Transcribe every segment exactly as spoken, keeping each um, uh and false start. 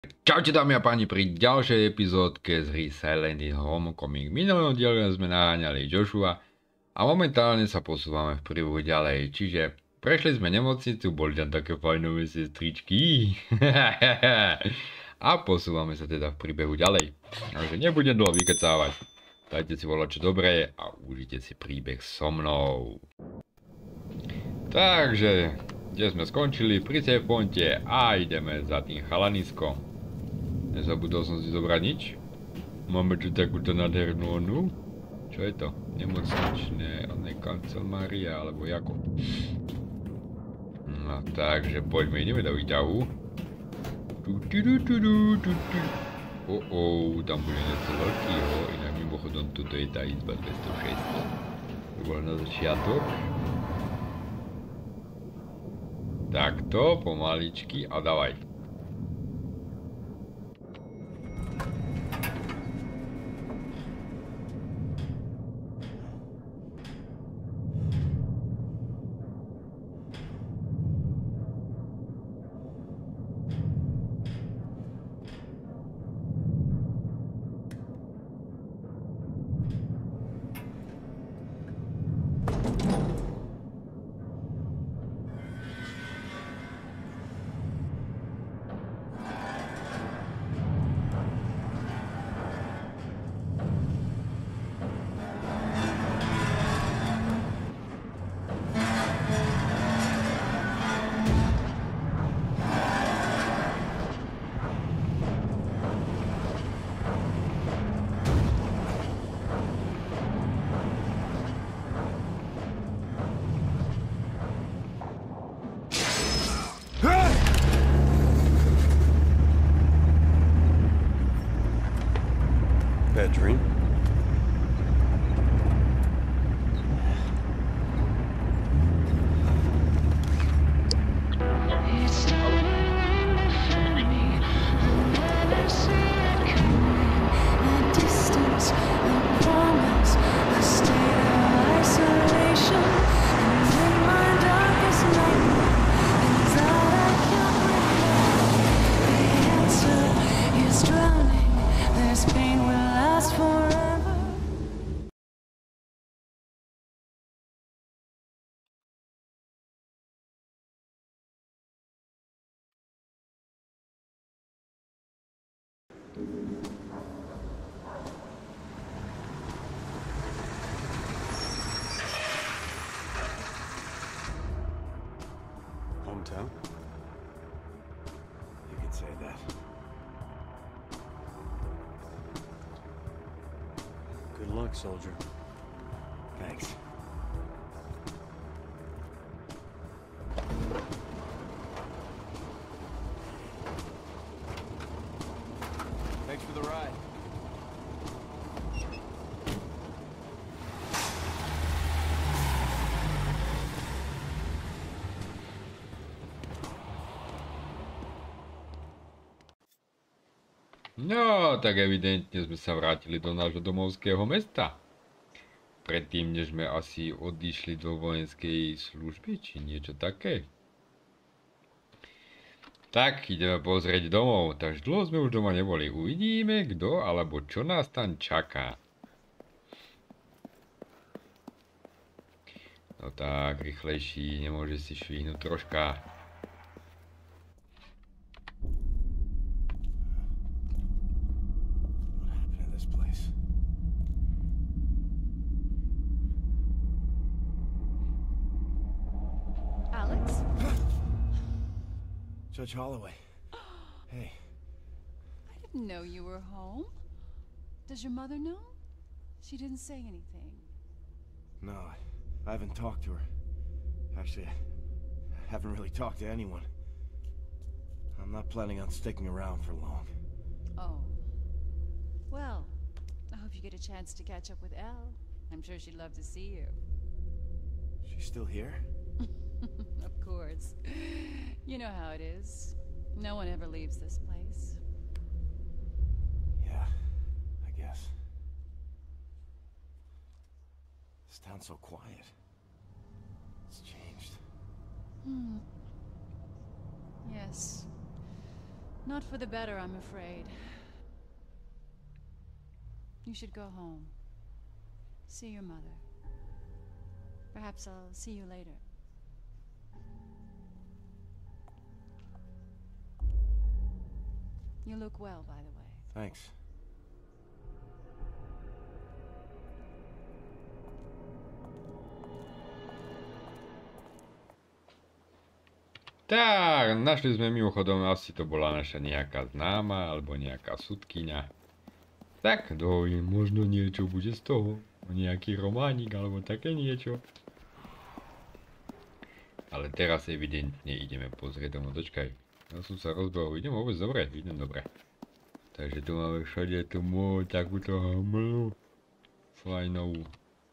Čaute dámy a páni pri ďalšej epizódke z hry Silent Hill Homecoming. V minulom diele sme naháňali Joshua a momentálne sa posúvame v príbehu ďalej. Čiže prešli sme nemocnicu, boli tam také fajnové sestričky a posúvame sa teda v príbehu ďalej. Takže nebudem dlho vykecávať. Dajte si volať čo dobré a užite si príbeh so mnou. Takže, kde sme skončili? Pri save pointe a ideme za tým chalaniskom. Nezabudol som si zobrať nič. Máme tu takúto nádhernú onu. Čo je to? Nemocničné, oné kancelária, alebo jako. No takže poďme, ideme do výťahu. O, o, tam bude niečo veľkého, inak mimochodom tuto je tá izba dvestošesť. To bolo na začiatok. Takto, pomaličky a dávaj. Bad dream? Hometown? You could say that. Good luck, soldier. Thanks. Thanks for the ride. No, tak evidentne sme sa vrátili do nášho domovského mesta. Predtým, než sme asi odišli do vojenskej služby, či niečo také. Tak, ideme pozrieť domov, takže dlho sme už doma neboli. Uvidíme, kto alebo čo nás tam čaká. No tak, rýchlejší, nemôže si švihnúť troška. Judge Holloway. Hey. I didn't know you were home. Does your mother know? She didn't say anything. No, I haven't talked to her. Actually, I haven't really talked to anyone. I'm not planning on sticking around for long. Oh. Well, I hope you get a chance to catch up with Elle. I'm sure she'd love to see you. She's still here? Of course. You know how it is. No one ever leaves this place. Yeah, I guess. This town's so quiet. It's changed. Hmm. Yes. Not for the better, I'm afraid. You should go home. See your mother. Perhaps I'll see you later. You look well, by the way. Thanks. Tak, našli sme mimochodom, asi to bola naša nejaká známa, alebo nejaká sudkyňa. Tak, dohovím, možno niečo bude z toho. Nejaký románik, alebo také niečo. Ale teraz evidentne ideme pozrieť domov. Dočkaj, ja som sa rozbehol, idem vôbec dobre, idem dobre. Takže tu máme všade tu môj takúto hamlu. Fajnovú.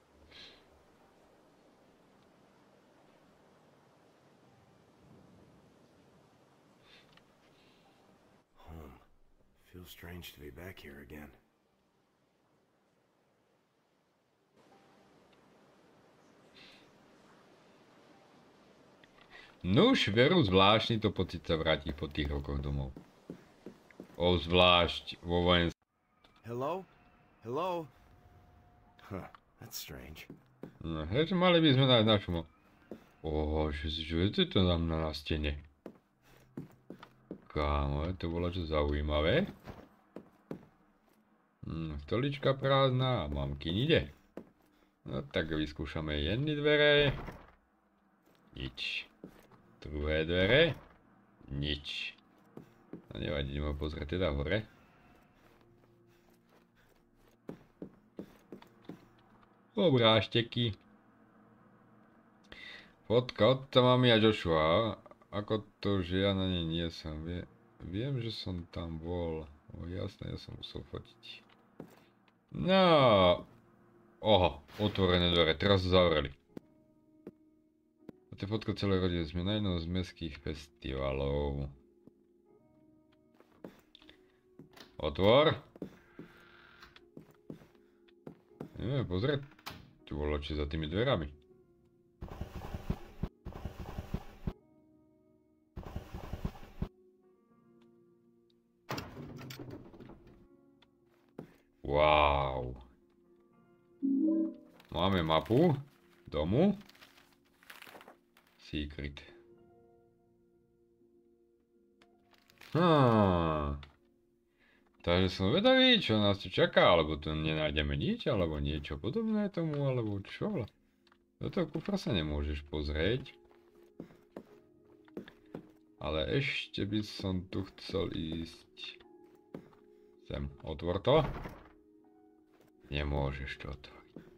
Feels strange to be back here again. Nuž, veru zvláštny to pocit sa vrátiť po tých rokoch domov. Obzvlášť vo vojenstve. Hello? Hello? Huh, that's strange. No, heč, mali by sme nájsť našu mo... Oho, čo je to tam na stene? Kámo, to bolo čo zaujímavé. Hm, stolička prázdna a mamky ide. No tak vyskúšame jedny dvere. Nič. Druhé dvere. Nič. No nevadí, ideme pozrieť teda hore. Obrážteky. Fotka od mami a Joshua. Ako to, že ja na nej nie som. Vie, viem, že som tam bol. O, jasné, ja som musel fotiť. No. Oho, otvorené dvere. Teraz sa zavreli. To je fotka celej rodiny. Sme na jednom z mestských festivalov. Otvor. Ideme pozrieť. Tu bolo či za tými dverami. Wow. Máme mapu domu. Secret. Hm. Takže som vedavý, čo nás tu čaká, alebo tu nenájdeme nič, alebo niečo podobné tomu, alebo čo. Do toho kufra sa nemôžeš pozrieť. Ale ešte by som tu chcel ísť. Sem, otvor to. Nemôžeš to otvoriť.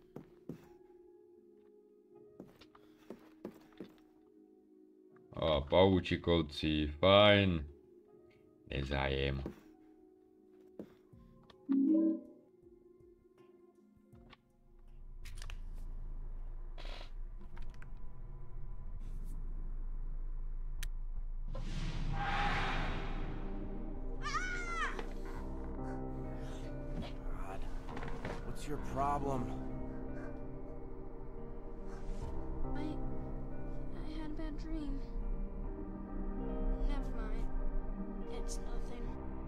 A pavúčikovci, fajn. Nezájem. What's your problem? I... I had a bad dream. Never mind. It's nothing.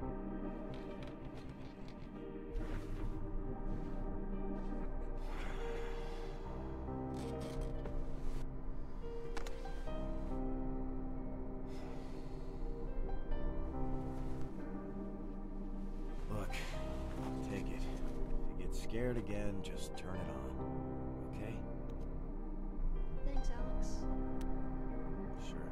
Look, take it. If you get scared again, just turn it on. Okay? Thanks, Alex. Sure.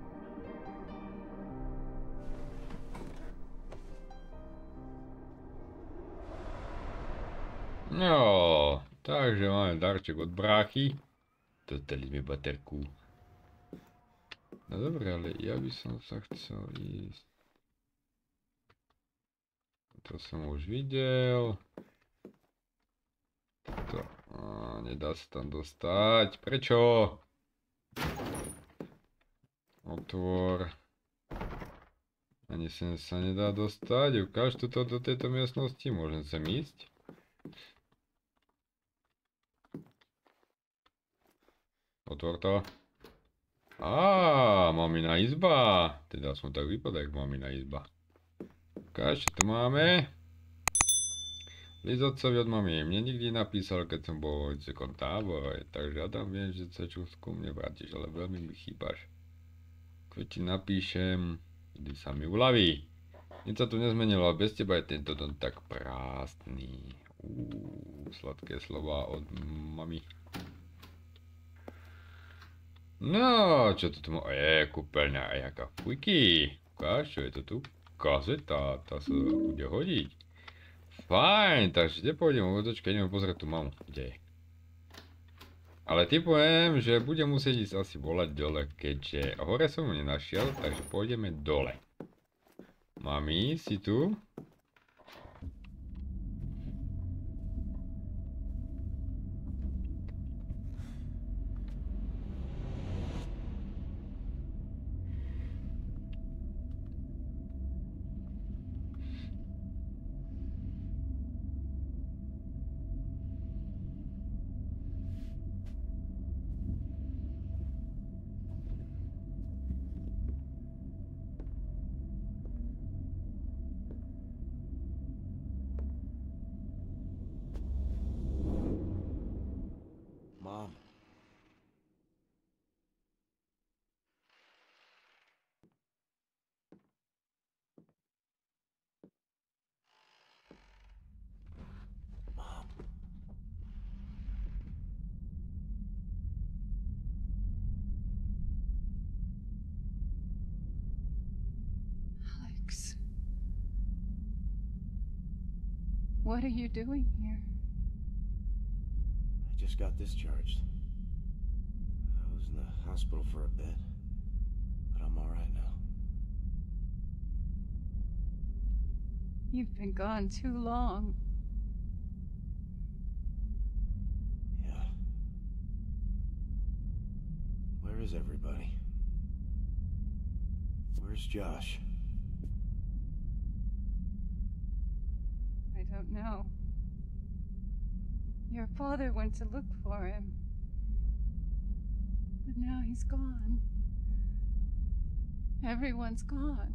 No, takže máme darček od bráchy. Dostali sme baterku. No dobre, ale ja by som sa chcel ísť. To som už videl. To, á, nedá sa tam dostať. Prečo? Otvor. Ani sem sa nedá dostať. Ukáž toto do tejto miestnosti. Môžem sem ísť. Otvor to. Á, mamina izba. Teda som tak vypadá, jak mamina izba. Ukáž, čo tu máme? List otcovi od mami mne nikdy napísal, keď som bol v vojenskom tábore, takže Adam, viem, že sa čo ku mne vrátiš, ale veľmi mi chýbaš. Keď ti napíšem, kedy sa mi uľaví. Nič sa tu nezmenilo, a bez teba je tento dom tak prázdny. Uuu, sladké slova od mami. No, čo to tu má? Je, kúpeľňa, a jaká fujky. Ukáž, čo je to tu? Kazeta, tá sa bude hodiť. Fajn, takže kde pôjdem? Odočka, ideme pozrieť tú mamu. Kde je? Ale typujem, že budem musieť ísť asi volať dole, keďže hore som ju nenašiel, takže pôjdeme dole. Mami, si tu? Mom. Mom. Alex. What are you doing here? I just got discharged. I was in the hospital for a bit, but I'm all right now. You've been gone too long. Yeah. Where is everybody? Where's Josh? I don't know. Your father went to look for him. But now he's gone. Everyone's gone.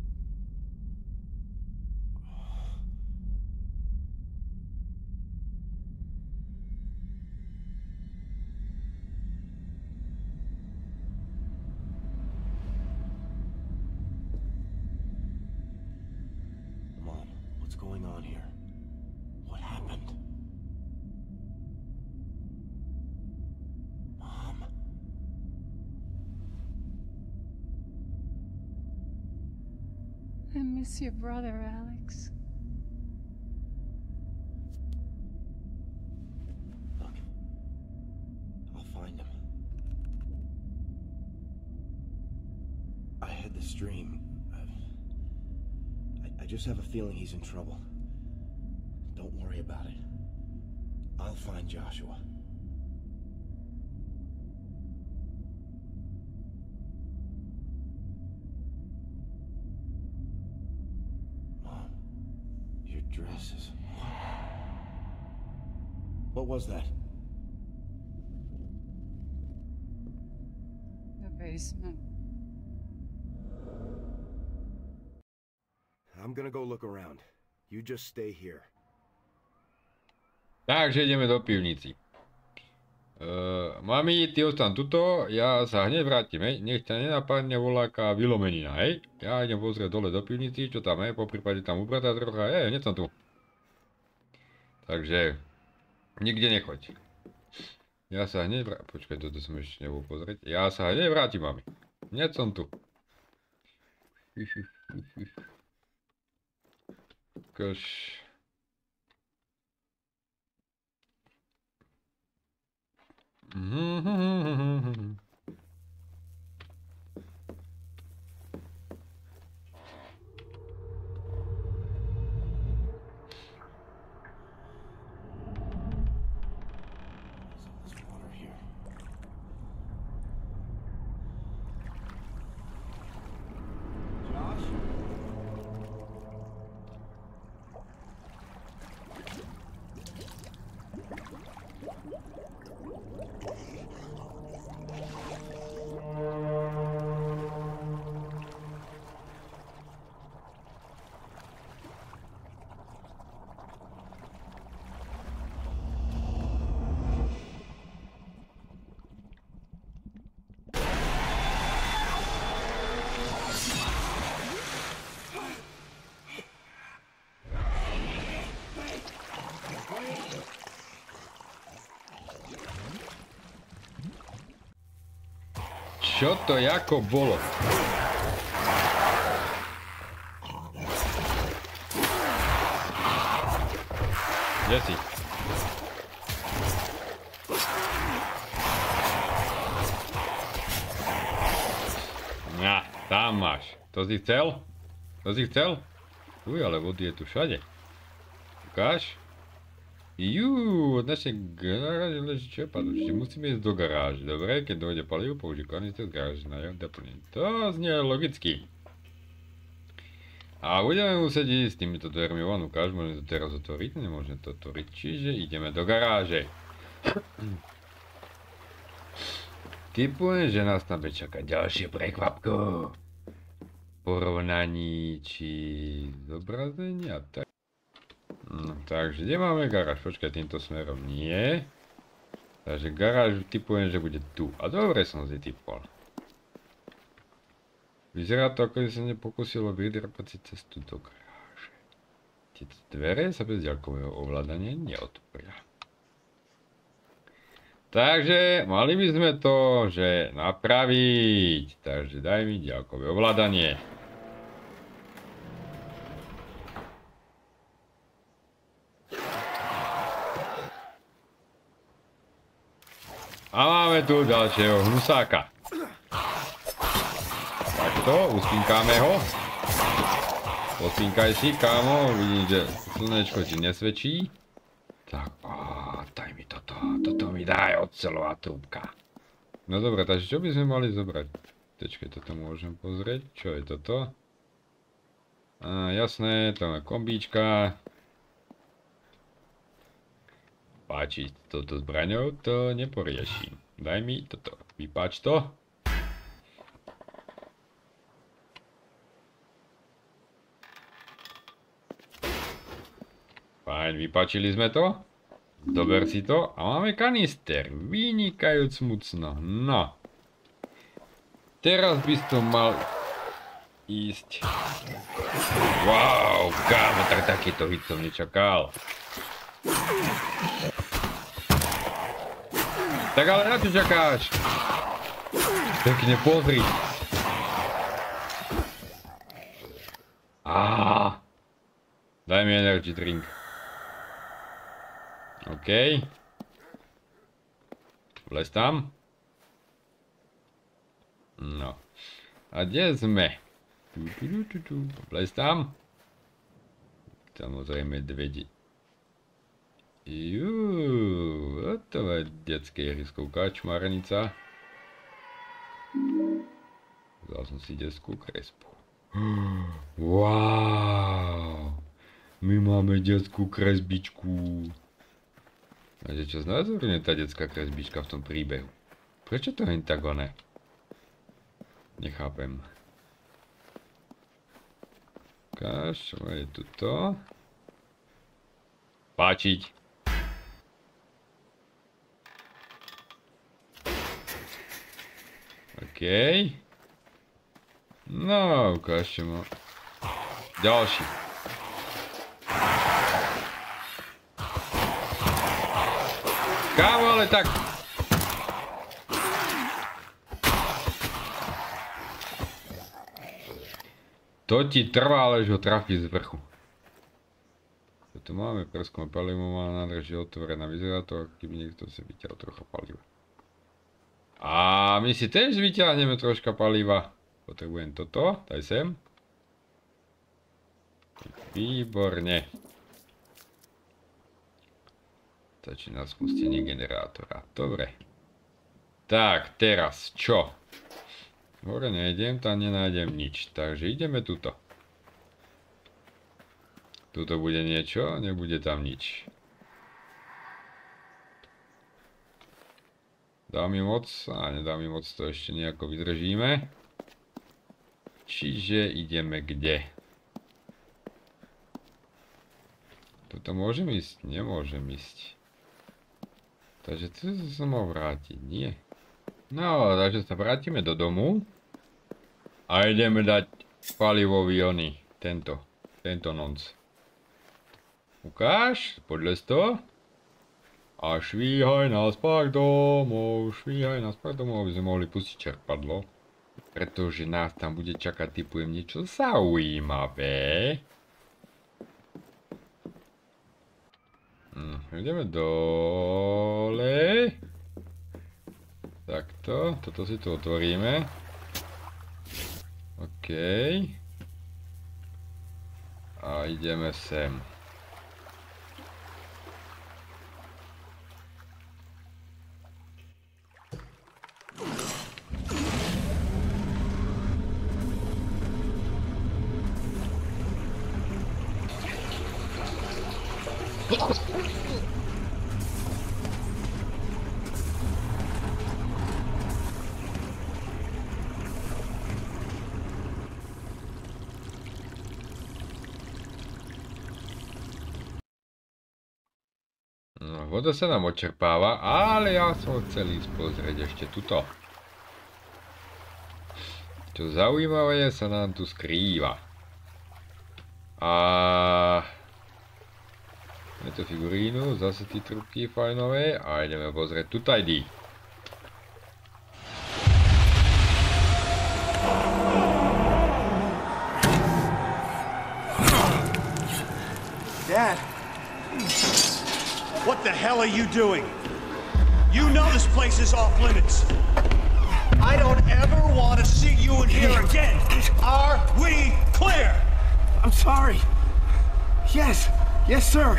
Mom, what's going on here? What happened? Mom. I miss your brother, Alex. Look. I'll find him. I had this dream. I, I just have a feeling he's in trouble. Don't worry about it. I'll find Joshua. Mom, your dress is... What was that? The basement. I'm gonna go look around. You just stay here. Takže ideme do pivnici. Uh, mami, ty ostan tuto, ja sa hneď vrátim, hej. Nech ťa nenapadne voľaká vylomenina, hej. Ja idem pozrieť dole do pivnici, čo tam je, poprípade tam upratá trocha, hej, hneď som tu. Takže, nikde nechoď. Ja sa hneď vrátim, počkaj, toto som ešte nebol pozrieť. Ja sa hneď vrátim, mami. Hneď som tu. Kož... Mm-hmm. There's water here. Josh? čo to jako bolo? Kde si? Ja, tam máš. To si chcel? To si chcel? Uj, ale vody je tu všade. Ukáž? Jú, od našej garáže leží čerpadlo. Čiže musíme ísť do garáže. Dobre, keď dojde palivo, použij kanister z garáže na jeho doplnenie. To znie logicky. A budeme musieť ísť s týmito dvermi von. Ukáž, môžeme to teraz otvoriť? Nemôžeme to otvoriť. Čiže ideme do garáže. Typujem, že nás tam bude čakať ďalšie prekvapko. Porovnaní či zobrazenia. Tak. No, takže kde máme garáž? Počkaj, týmto smerom nie. Takže garáž typujem, že bude tu. A dobre som si typol. Vyzerá to, ako by sa nepokúsilo vydrapať si cestu do garáže. Tieto dvere sa bez ďalkového ovládania neotvoria. Takže mali by sme to, že napraviť. Takže daj mi ďalkové ovládanie. A máme tu ďalšieho hnusáka. Takto, uspínkáme ho. Pospínkaj si, kámo, vidím, že slnečko ti nesvedčí. Tak, á, daj mi toto, toto mi daj, oceľová trúbka. No dobre, takže čo by sme mali zobrať? Počkej, toto môžem pozrieť, čo je toto? Á, jasné, to je kombíčka. Páčiť toto zbraňou, to neporieším. Daj mi toto, vypáč to. Fajn, vypáčili sme to. Dober si to a máme kanister. Vynikajúc mucno. No. Teraz by som mal ísť. Wow, kámo, tak takýto hit som nečakal. Tak ale na čo čakáš? Pekne pozri. Á, daj mi energy drink. OK. Vlez tam. No. A kde sme? Vlez tam. Samozrejme dve de... Juuu, to je detské ihrisko, kačmarnica. Vzal som si detskú kresbu. Wow, my máme detskú kresbičku. A že čo znázorňuje tá detská kresbička v tom príbehu? Prečo to je tak oné? Nechápem. Ukáž, čo je tuto? Páčiť. OK. No, ukážte ma. Ďalší. Kámo, ale tak... To ti trvá, ale že ho trafí z vrchu. Čo tu máme? Prskové palivo má nádrž je otvorená. Vyzerá to, ako keby niekto si vyťahol trocha paliva. A my si tiež vyťahneme troška paliva. Potrebujem toto, daj sem. Výborne. Začína spustenie generátora. Dobre. Tak, teraz čo? Hore nejdem, tam nenájdem nič. Takže ideme tuto. Tuto bude niečo, nebude tam nič. Dá mi moc, a nedá mi moc, to ešte nejako vydržíme. Čiže ideme kde? Tuto môžem ísť? Nemôžem ísť. Takže tu sa mal vrátiť, nie? No, takže sa vrátime do domu. A ideme dať palivový ony. Tento. Tento nonc. Ukáž, podľez to. A švíhaj nás pak domov, švíhaj nás pak domov, aby sme mohli pustiť čerpadlo. Pretože nás tam bude čakať, typujem, niečo zaujímavé. Hm, ideme dole. Takto, toto si tu otvoríme. OK. A ideme sem. No, voda sa nám očerpáva, ale ja som chcel ísť pozrieť ešte tuto. Čo zaujímavé sa nám tu skrýva. A je to figurínu, zase tí trubky fajnové a ideme pozrieť tutajdy. Dad! What the hell are you doing? You know this place is off limits. I don't ever want to see you in here again. Are we clear? I'm sorry. Yes. Yes, sir.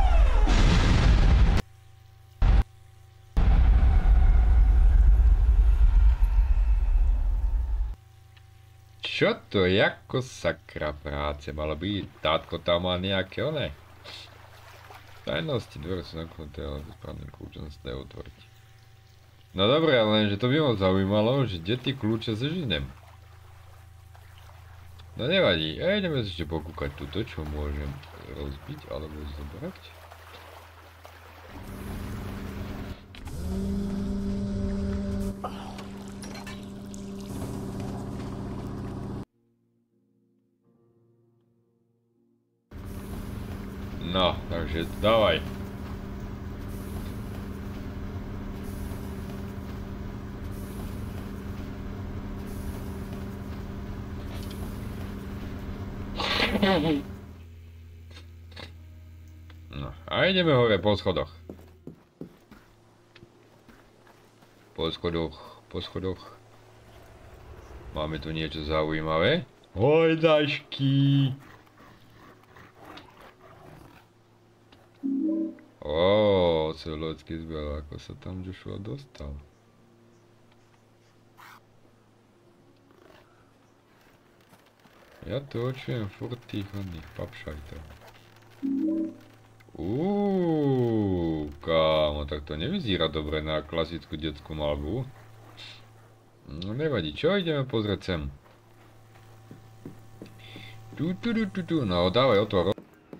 Čo to je, ako sakra práce malo byť? Tátko tam má nejaké oné. Tajnosti, dvere sú naknuté, ale to správnym kľúčom sa dajú otvoriť. No dobre, ale lenže to by ma zaujímalo, že kde tí kľúče zežinem. No nevadí, ja ideme ešte pokúkať túto, čo môžem rozbiť alebo zobrať. No, takže dávaj. No, a ideme hore po schodoch. Po schodoch, po schodoch. Máme tu niečo zaujímavé. Hojdašky. Ó, celocký zbel, ako sa tam Joshua dostal. Ja to očujem furt tých hodných papšajtov. Uuu, kámo, tak to nevyzerá dobre na klasickú detskú malbu. No nevadí, čo ideme pozrieť sem? Tu, tu, tu, tu, tu, no dávaj otvor.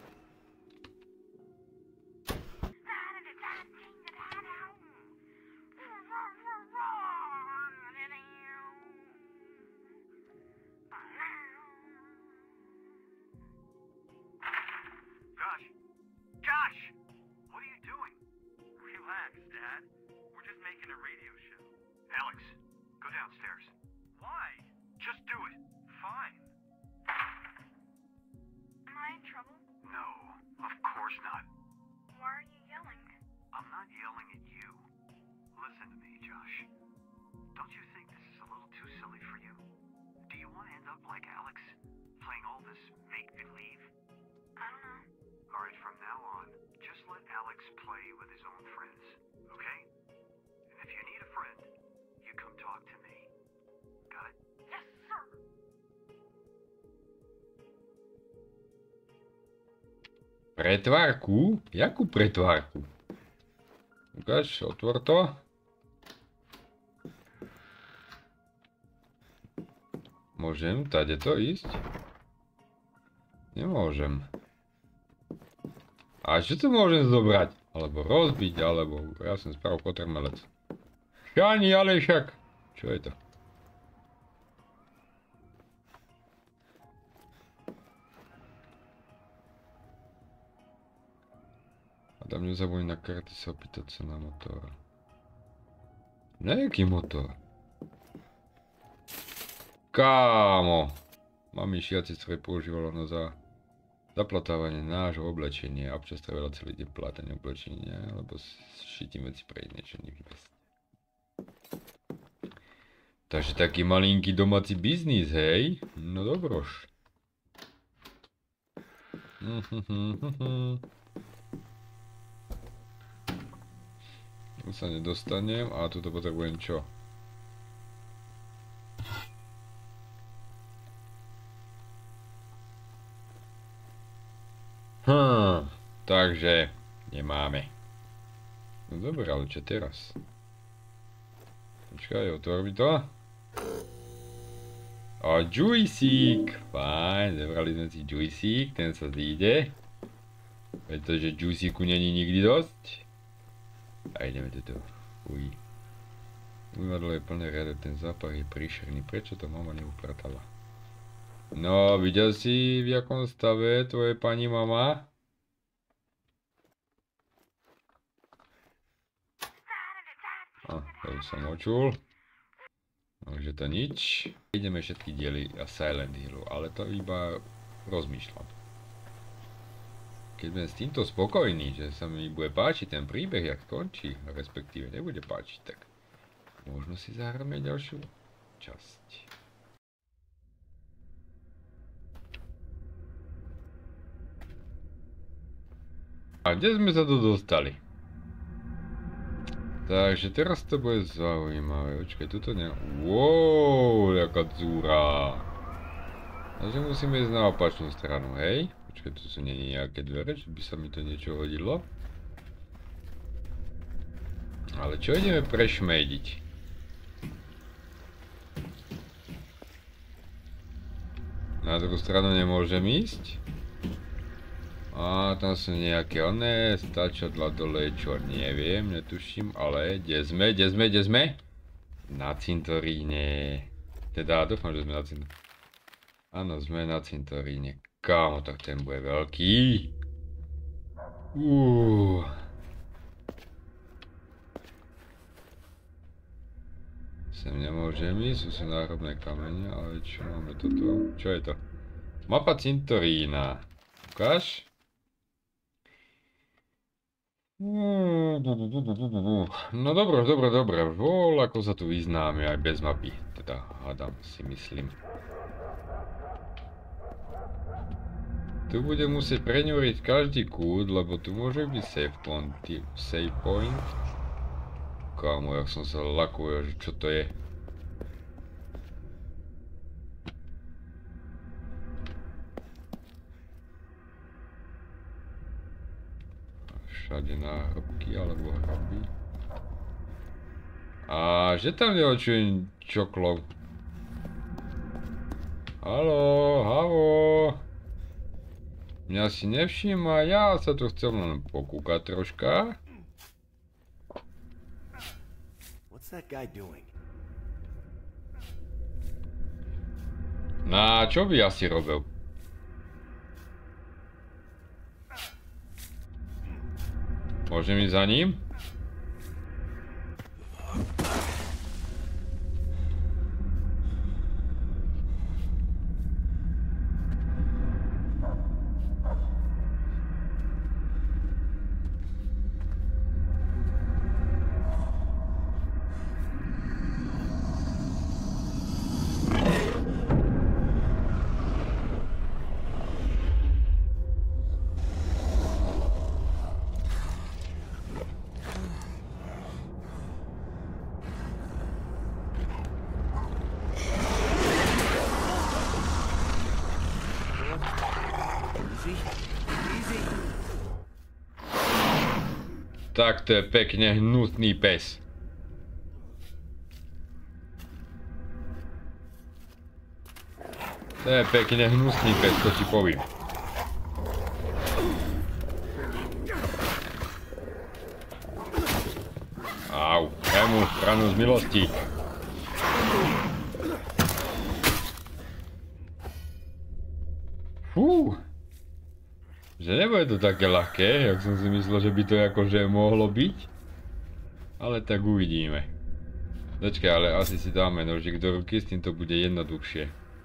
Pretvárku? Jakú pretvárku? Ukáž, otvor to. Môžem tady to ísť? Nemôžem. A čo to môžem zobrať? Alebo rozbiť, alebo... Ja som spravil kotrmelec. Šani, ale však... Čo je to? Tam nezabudni na karty sa opýtať sa na motor. Na jaký motor? Kámo. Mami šiaci stroj používalo na za zaplatávanie nášho oblečenia a občas trvalo celý deň plátanie oblečenia, lebo šitím veci pre niečo nevybesť. Takže taký malinký domáci biznis, hej? No dobroš. Tu sa nedostanem a tuto potrebujem čo? Hm, takže nemáme. No dobré, ale čo teraz? Počkaj, otvor mi to. O, Juicík, fajn, zebrali sme si Juicík, ten sa zíde. Pretože Juicíku není nikdy dosť. A ideme toto. Uj. Umývadlo je plné riade, ten zápach je príšerný, prečo to mama neupratala? No, videl si, v jakom stave tvoje pani mama? A, to už som očul. Takže to nič. Ideme všetky diely a Silent Hillu, ale to iba rozmýšľam. Keď budem s týmto spokojný, že sa mi bude páčiť ten príbeh, jak končí, respektíve nebude páčiť, tak možno si zahráme ďalšiu časť. A kde sme sa tu dostali? Takže teraz to bude zaujímavé. Počkaj, tuto ne... Wow, jaká dzúra. Takže musíme ísť na opačnú stranu, hej? Počkaj, tu sú nie nejaké dvere, že by sa mi to niečo hodilo. Ale čo ideme prešmejdiť? Na druhú stranu nemôžem ísť. A tam sú nejaké oné stačadla dole, čo neviem, netuším, ale kde sme, kde sme, kde sme? Na cintoríne. Teda dúfam, že sme na cintoríne. Áno, sme na cintoríne. Kámo, tak ten bude veľký. Uuu. Sem nemôžem ísť, sú náhrobné kamene, ale čo máme toto? Čo je to? Mapa cintorína. Ukáž? No dobro, dobro, dobro, vol, ako sa tu vyznáme aj bez mapy, teda hádam si myslím. Tu budem musieť preňuriť každý kút, lebo tu môže byť save point, save point. Kámo, jak som sa lakuje, že čo to je. Všade náhrobky alebo hroby. A že tam neočujem čoklov. Haló, havo. Mňa si nevšíma, ja sa tu chcem len pokúkať troška. What's that guy doing? Na čo by asi robil? Môžem ísť za ním? Tak to je pekne hnusný pes. To je pekne hnusný pes, to ti povím. Au, daj mu stranu z milosti. Fú. Že nebude to také ľahké, jak som si myslel, že by to akože mohlo byť. Ale tak uvidíme. Počkaj, ale asi si dáme nožík do ruky, s tým to bude jednoduchšie.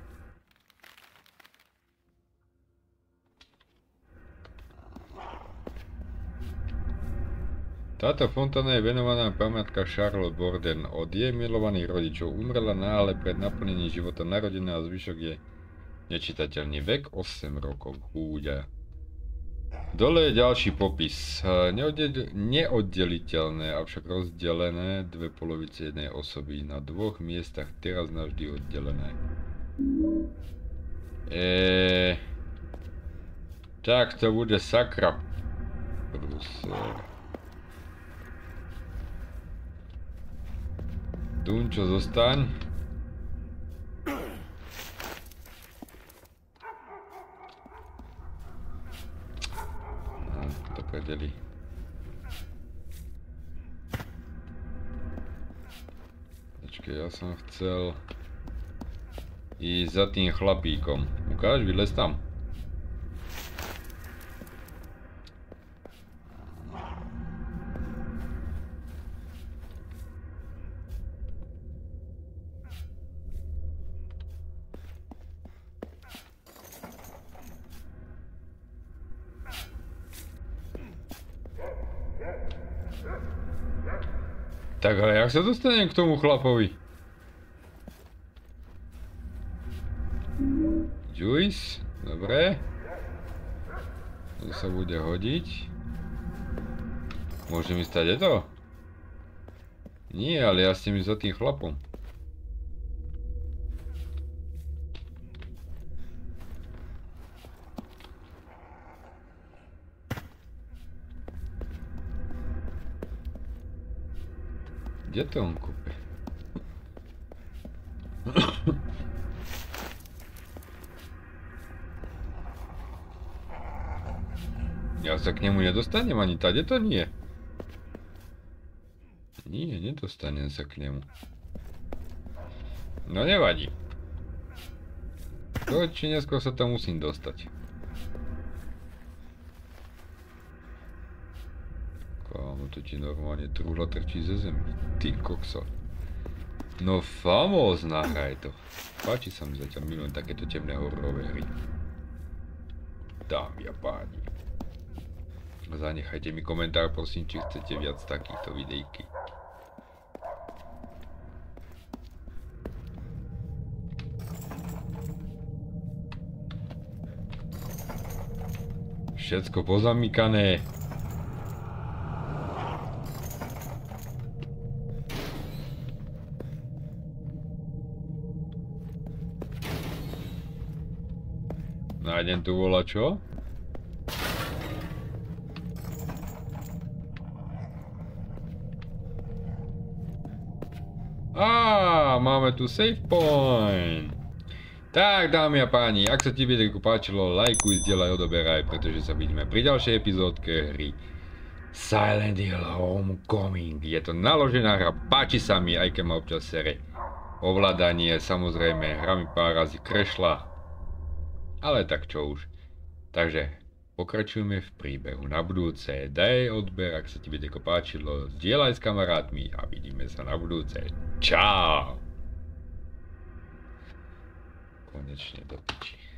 Táto fontána je venovaná pamiatka Charlotte Borden. Od jej milovaných rodičov umrela náhle pred naplnením života narodená a zvyšok je nečitateľný. Vek osem rokov. Chúďa. Dole je ďalší popis. Neoddel- neoddeliteľné, avšak rozdelené dve polovice jednej osoby. Na dvoch miestach teraz navždy oddelené. Eee... Tak to bude sakra. Prúser. Dunčo, zostaň. To prdeli. Počkej, ja som chcel ísť za tým chlapíkom. Ukáž, vylez tam. Tak ale jak sa dostanem k tomu chlapovi? Juice, dobre. To sa bude hodiť. Môžem ísť tady to? Nie, ale ja s tým za tým chlapom. Kde to on kúpe? Ja sa k nemu nedostanem ani tady to nie. Nie, nedostanem sa k nemu. No nevadí. To či neskôr sa tam musím dostať. Kámo, to ti normálne truhla trčí ze zemi. Ty kokso. No famózna hra je to. Páči sa mi zatiaľ, milujem takéto temné hororové hry. Dámy a páni. Zanechajte mi komentár, prosím, či chcete viac takýchto videjky. Všetko pozamykané. Nájdem tu volačo? Á, máme tu save point. Tak, dámy a páni, ak sa ti videjko páčilo, lajkuj, zdieľaj, odoberaj, pretože sa vidíme pri ďalšej epizódke hry Silent Hill Homecoming. Je to naložená hra, páči sa mi, aj keď ma občas sere. Ovládanie, samozrejme, hra mi pár razy krešla. Ale tak čo už. Takže pokračujeme v príbehu. Na budúce daj odber, ak sa ti videjko páčilo, zdieľaj s kamarátmi a vidíme sa na budúce. Čau! Konečne do piči.